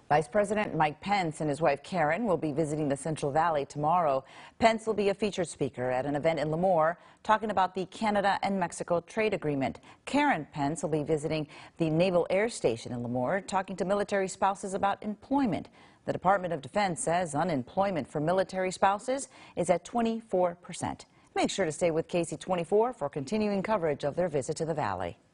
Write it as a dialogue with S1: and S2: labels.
S1: Vice President Mike Pence and his wife Karen will be visiting the Central Valley tomorrow. Pence will be a featured speaker at an event in Lemoore talking about the Canada and Mexico trade agreement. Karen Pence will be visiting the Naval Air Station in Lemoore, talking to military spouses about employment. The Department of Defense says unemployment for military spouses is at 24%. Make sure to stay with KC24 for continuing coverage of their visit to the Valley.